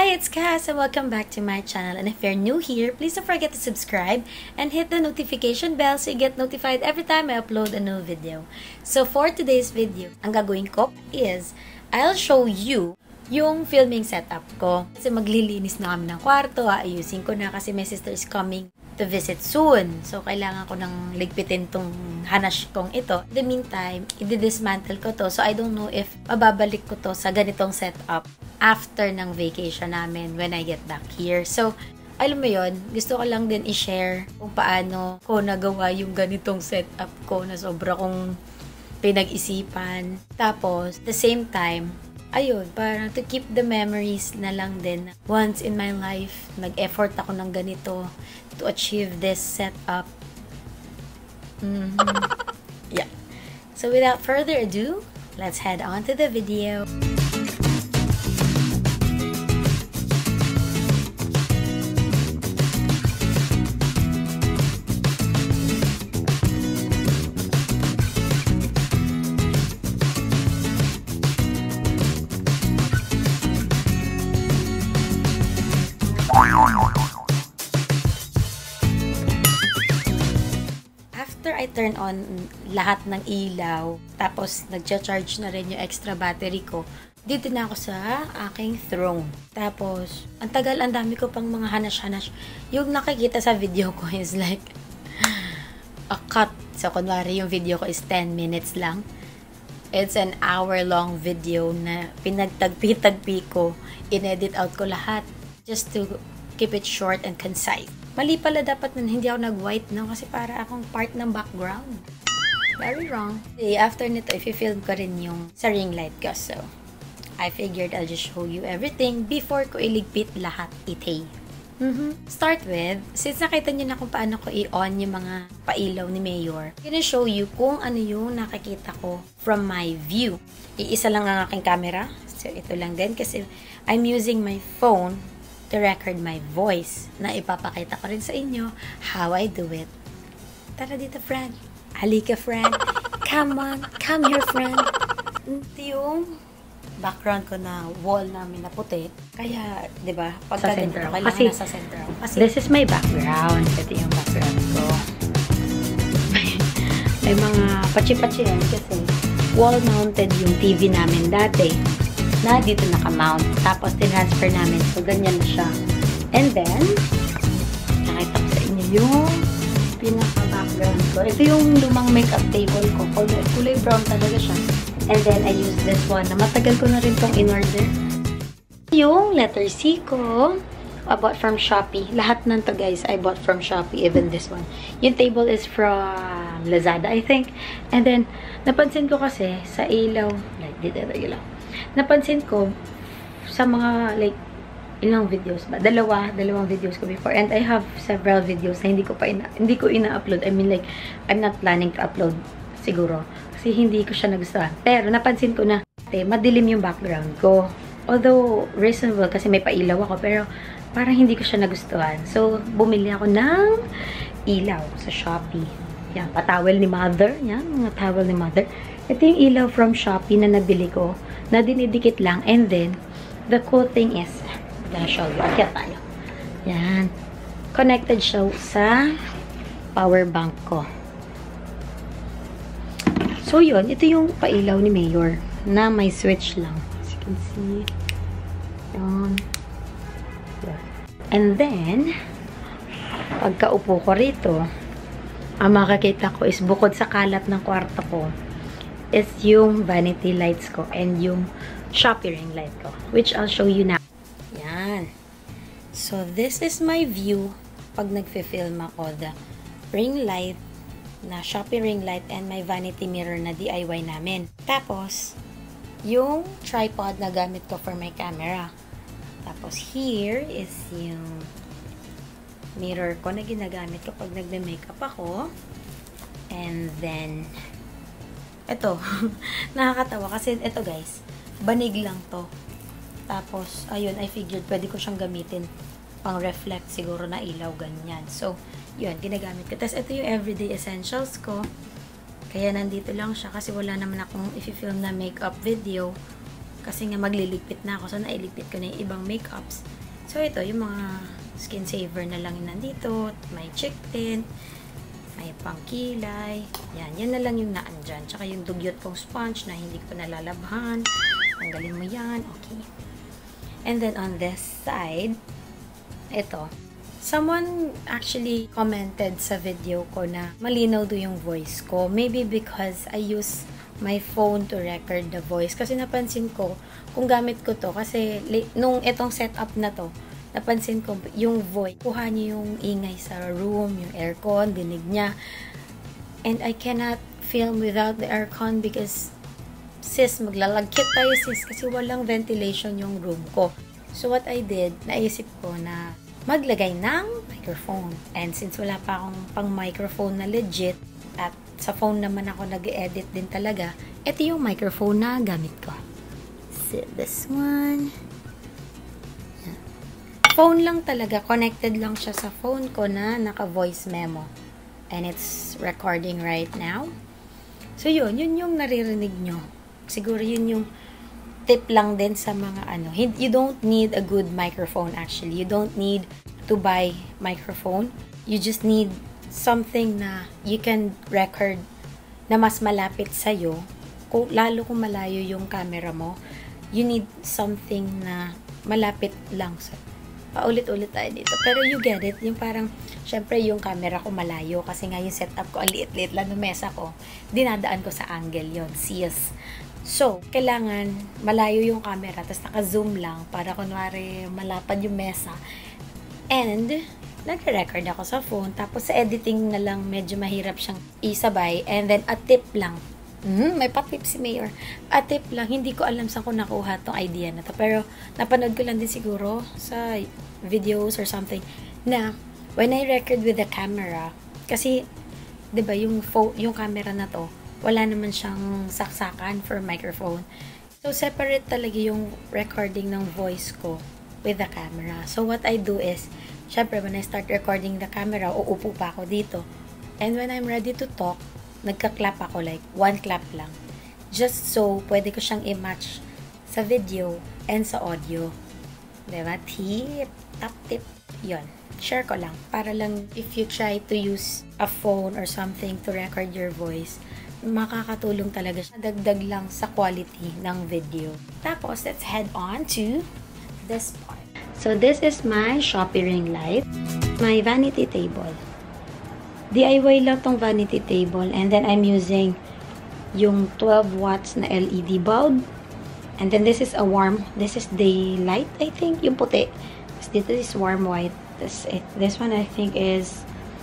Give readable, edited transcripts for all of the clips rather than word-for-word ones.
Hi, it's Cass and welcome back to my channel. And if you're new here, please don't forget to subscribe and hit the notification bell so you get notified every time I upload a new video. So for today's video, ang gagawin ko is I'll show you yung filming setup ko. Kasi maglilinis na kami ng kwarto, aayusin ko na kasi my sister is coming to visit soon. So, kailangan ko nang ligpitin tong hanash kong ito. In the meantime, i-dismantle ko to. So, I don't know if mababalik ko to sa ganitong setup after ng vacation namin when I get back here. So, alam mo yon, gusto ko lang din i-share kung paano ko nagawa yung ganitong setup ko na sobra kong pinag-isipan. Tapos, the same time, ayun, parang to keep the memories na lang din. Once in my life, nag-effort ako ng ganito to achieve this setup. Yeah. So without further ado, let's head on to the video. After I turn on lahat ng ilaw, tapos nagcha-charge na rin yung extra battery ko, dito na ako sa aking throne. Tapos, ang tagal, ang dami ko pang mga hanash-hanash. Yung nakikita sa video ko is like a cut. So, kunwari yung video ko is 10 minutes lang. It's an hour-long video na pinagtagpi-tagpi ko. In-edit out ko lahat just to keep it short and concise. Mali pala dapat na hindi ako nag-white, no? Kasi para akong part ng background. Very wrong. After nito, i-film ko rin yung sa ring light ko. So, I figured I'll just show you everything before ko iligpit lahat itay. Start with, since nakita nyo na kung paano ko i-on yung mga pailaw ni Mayor, I'm gonna show you kung ano yung nakikita ko from my view. Iisa lang ang aking camera. So, ito lang din kasi I'm using my phone to record my voice na ipapakita ko rin sa inyo how I do it. Tara dito, friend. Halika, friend. Come on. Come here, friend. Ito yung background ko na wall namin na puti. Kaya, di ba, pagka dito, kailangan nasa center. Kasi, this is my background. Ito yung background ko. May mga pachi-pachi yan kasi wall-mounted yung TV namin dati na dito naka-mount. Tapos, tinransfer namin. So, ganyan na siya. And then, nakita ko sa inyo yung pinaka-background ko. Ito yung lumang makeup table ko. Kulay brown talaga siya. And then, I use this one na matagal ko na rin itong in-order. Yung letter C ko, I bought from Shopee. Lahat ng to, guys, I bought from Shopee. Even this one. Yung table is from Lazada, I think. And then, napansin ko kasi sa ilaw, like, dito ilaw. Napansin ko sa mga like ilang videos ba? Dalawang videos ko before, and I have several videos na hindi ko ina-upload. I mean like I'm not planning to upload siguro kasi hindi ko siya nagustuhan. Pero napansin ko na madilim yung background ko. Although reasonable kasi may pailaw ako, pero parang hindi ko siya nagustuhan. So bumili ako ng ilaw sa Shopee. Yan, patawel ni Mother. Yan, mga towel ni Mother. Ito yung ilaw from Shopee na nabili ko, na dinidikit lang. And then, the cool thing is, I'm gonna show you. Akyat tayo. Yan. Connected siya sa power bank ko. So, yun. Ito yung pailaw ni Mayor na may switch lang. As you can see. Yun. And then, pagkaupo ko rito, ang makakita ko is bukod sa kalat ng kwarto ko, is yung vanity lights ko and yung Shopee ring light ko, which I'll show you now. Yan. So, this is my view pag nagfe-film ako. The ring light na Shopee ring light and my vanity mirror na DIY namin. Tapos, yung tripod na gamit ko for my camera. Tapos, here is yung mirror ko na ginagamit ko pag nagme-makeup ako. And then, ito, nakakatawa kasi ito guys, banig lang to. Tapos, ayun, I figured pwede ko siyang gamitin pang reflect siguro na ilaw, ganyan. So, yun, ginagamit ko. Tapos, ito yung everyday essentials ko. Kaya nandito lang siya kasi wala naman akong i-film na makeup video Kasi nga magliligpit na ako. So, nailigpit ko na yung ibang makeups. So, ito, yung mga skin saver na lang yung nandito. May cheek tint. May pangkilay. Yan na lang yung naandyan. Tsaka yung dugyot kong sponge na hindi ko nalalabhan. Tanggalin mo yan. Okay. And then, on this side, ito. Someone actually commented sa video ko na malinaw do yung voice ko. Maybe because I use my phone to record the voice. Kasi napansin ko, kung gamit ko to, kasi nung itong setup na to, napansin ko yung voice, kuha niyo yung ingay sa room, yung aircon, dinig niya. And I cannot film without the aircon because sis, maglalagkit tayo sis kasi walang ventilation yung room ko. So what I did, naisip ko na maglagay ng microphone. And since wala pa akong pang microphone na legit, at sa phone naman ako nag-edit din talaga, ito yung microphone na gamit ko. So this one. Phone lang talaga, connected lang siya sa phone ko na naka-voice memo. And it's recording right now. So yun yung naririnig nyo. Siguro yun yung tip lang din sa mga ano. You don't need a good microphone actually. You don't need to buy microphone. You just need something na you can record na mas malapit sa'yo. Lalo kung malayo yung camera mo, you need something na malapit lang sa paulit-ulit tayo dito. Pero you get it. Yung parang, syempre yung camera ko malayo kasi nga yung setup ko, ang liit-liit lang ng mesa ko. Dinadaan ko sa angle yon, sis. So, kailangan malayo yung camera, tapos naka-zoom lang para kunwari malapad yung mesa. And, nagre-record ako sa phone. Tapos sa editing na lang, medyo mahirap siyang isabay. And then, a tip lang. May patip si Mayor. A tip lang, hindi ko alam saan ko nakuha tong idea na to. Pero, napanood ko lang din siguro sa videos or something na when I record with the camera, kasi, di ba yung camera na to, wala naman siyang saksakan for microphone. So, separate talaga yung recording ng voice ko with the camera. So, what I do is, syempre, when I start recording the camera, uupo pa ako dito. And when I'm ready to talk, nagka-clap ako, like, one clap lang. Just so, pwede ko siyang i-match sa video and sa audio. Diba? Tip, top tip. Yun. Share ko lang. Para lang, if you try to use a phone or something to record your voice, makakatulong talaga siya. Dagdag lang sa quality ng video. Tapos, let's head on to this part. So, this is my Shopee ring light. My vanity table. DIY lang tong vanity table. And then, I'm using yung 12 watts na LED bulb. And then, this is daylight, I think. Yung puti. This is warm white. This one, I think this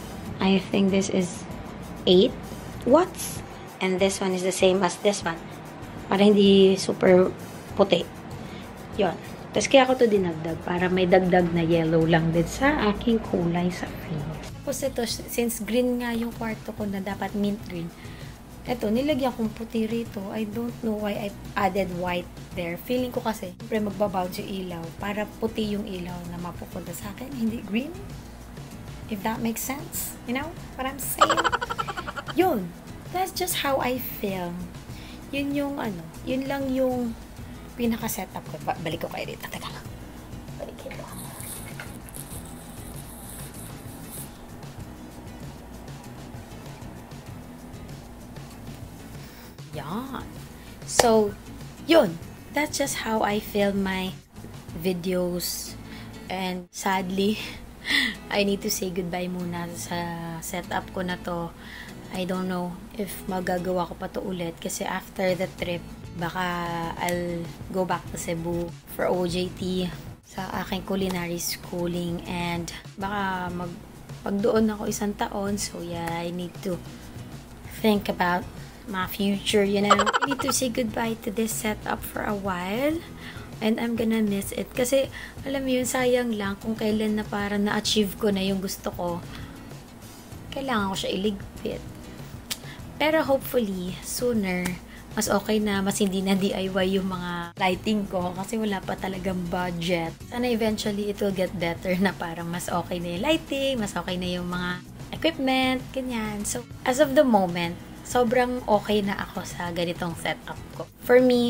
is 8 watts. And this one is the same as this one. Para hindi super puti. Yun. Tapos kaya ako to dinagdag. Para may dagdag na yellow lang din sa aking kulay sa face. Tapos ito, since green nga yung kwarto ko na dapat mint green, ito, nilagyan kong puti rito. I don't know why I added white there. Feeling ko kasi, siyempre magbabounce yung ilaw. Para puti yung ilaw na mapupunta sa akin. Hindi green. If that makes sense. You know what I'm saying? Yun. That's just how I film. Yun yung yun lang yung pinaka-setup ko. Balik ko kayo dito. Teka lang. Balikin ko. Yan. So, yun. That's just how I film my videos. And sadly, I need to say goodbye muna sa setup ko na to. I don't know if magagawa ko pa to ulit. Kasi after the trip, baka I'll go back to Cebu for OJT sa aking culinary schooling. And baka pag doon ako 1 taon. So yeah, I need to think about my future, you know. I need to say goodbye to this setup for a while. And I'm gonna miss it. Kasi, alam mo yun, sayang lang kung kailan na parang na-achieve ko na yung gusto ko. Kailangan ko siya iligpit. Pero hopefully, sooner, mas okay na, mas hindi na DIY yung mga lighting ko. Kasi wala pa talagang budget. Sana eventually, it will get better na parang mas okay na yung lighting, mas okay na yung mga equipment, ganyan. So, as of the moment, sobrang okay na ako sa ganitong setup ko. For me,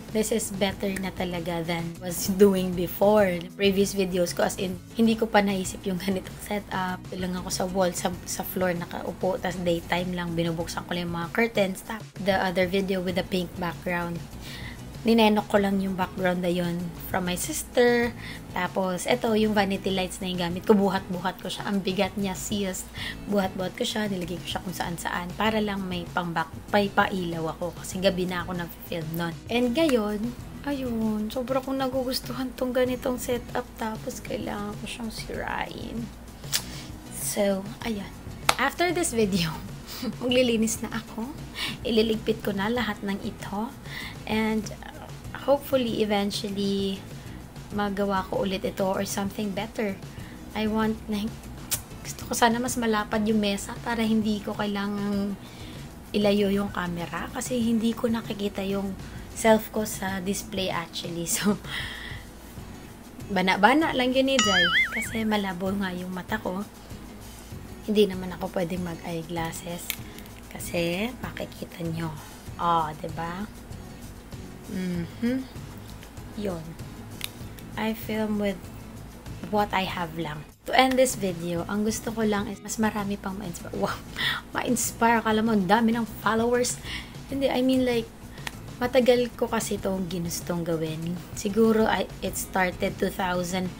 this is better na talaga than was doing before. The previous videos ko, as in, hindi ko pa naisip yung ganitong setup. Lang ako sa wall, sa floor nakaupo, tas daytime lang, binubuksan ko lang yung mga curtains. The other video with the pink background, ninenok ko lang yung background na yun from my sister. Tapos, eto, yung vanity lights na yung gamit ko, buhat-buhat ko siya. Ang bigat niya, sis. Buhat-buhat ko siya, nilagay ko siya kung saan-saan para lang may pailaw ako. Kasi gabi na ako nag-film nun. And ngayon, ayun, sobra kong nagugustuhan tong ganitong setup. Tapos, kailangan ko siyang sirain. So, ayan. After this video, maglilinis na ako. Ililigpit ko na lahat ng ito. And hopefully, eventually, magawa ko ulit ito or something better. I want, gusto ko sana mas malapad yung mesa para hindi ko kailangang ilayo yung camera. Kasi hindi ko nakikita yung self ko sa display actually. So, bana-bana lang yun ni Jai. Kasi malabo nga yung mata ko. Hindi naman ako pwedeng mag-eyeglasses. Kasi, makikita nyo. Oh, diba? Yun. I film with what I have lang. To end this video, ang gusto ko lang is mas marami pang ma-inspire. Wow! Ma-inspire. Kala mo, ang dami ng followers. Hindi, I mean like, matagal ko kasi itong ginustong gawin. Siguro, it started 2016.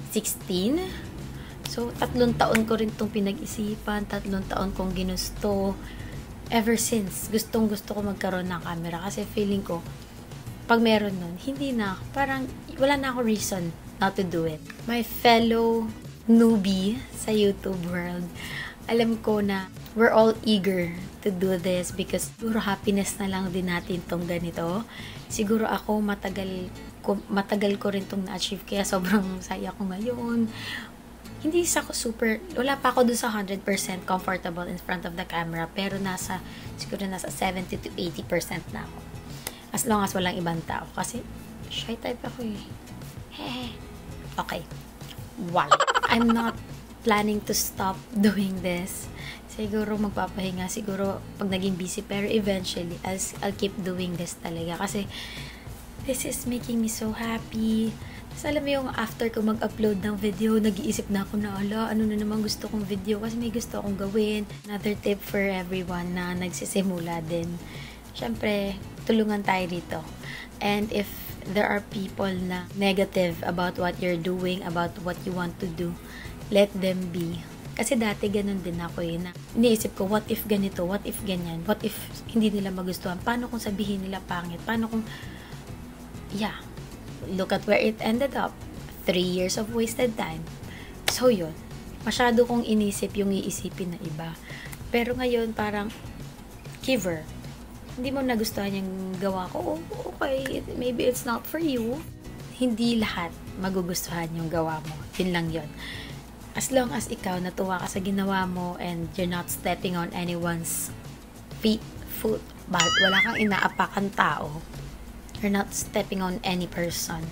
So, 3 taon ko rin itong pinag-isipan. 3 taon kong ginusto. Ever since, gustong-gusto ko magkaroon ng camera. Kasi feeling ko, pag meron nun, hindi na, parang wala na ako reason not to do it. My fellow newbie sa YouTube world, alam ko na we're all eager to do this because siguro happiness na lang din natin tong ganito. Siguro ako matagal ko rin tong na-achieve kaya sobrang saya ko ngayon. Hindi ako wala pa ako dun sa 100% comfortable in front of the camera pero siguro nasa 70 to 80% na ako. As long as walang ibang tao. Kasi, shy type ako eh. Hehe. Okay. Wow. I'm not planning to stop doing this. Siguro magpapahinga. Siguro pag naging busy. Pero eventually, I'll keep doing this talaga. Kasi, this is making me so happy. Tapos alam mo yung after ko mag-upload ng video, nag-iisip na ako na, ano na naman gusto kong video. Kasi may gusto akong gawin. Another tip for everyone na nagsisimula din. Siyempre, tulungan tayo dito. And if there are people na negative about what you're doing, about what you want to do, let them be. Kasi dati ganun din ako eh, na iniisip ko, what if ganito, what if ganyan, what if hindi nila magustuhan, paano kung sabihin nila pangit, paano kung, yeah, look at where it ended up. 3 years of wasted time. So yun, masyado kong inisip yung iisipin na iba. Pero ngayon parang, giver. Hindi mo nagustuhan yung gawa ko, okay, maybe it's not for you. Hindi lahat magugustuhan yung gawa mo. Yun lang yun. As long as ikaw natuwa ka sa ginawa mo and you're not stepping on anyone's foot, wala kang inaapakan tao, you're not stepping on any person.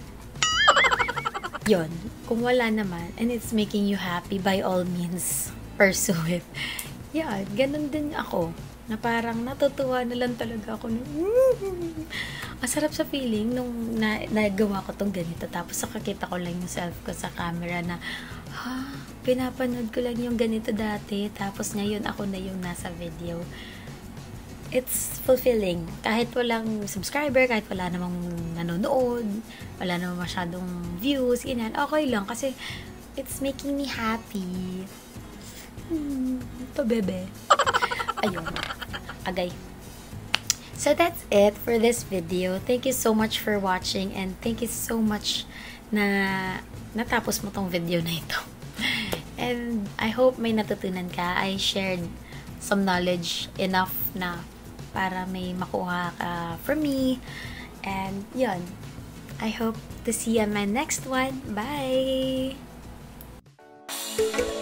Yun. Kung wala naman, and it's making you happy, by all means, pursue it. Yeah, ganun din ako. Na parang natutuwa na lang talaga ako. Ang sarap sa feeling nung nagawa ko tong ganito. Tapos nakakita ko lang yung self ko sa camera na, pinapanood ko lang yung ganito dati. Tapos ngayon ako na yung nasa video. It's fulfilling. Kahit walang subscriber, kahit wala namang nanonood, wala namang masyadong views, ganyan, okay lang. Kasi it's making me happy. Bebe. Ayun. Agay. So that's it for this video. Thank you so much for watching and thank you so much na natapos mo tong video na ito. And I hope may natutunan ka. I shared some knowledge enough na para may makuha ka from me. And yun. I hope to see you on my next one. Bye!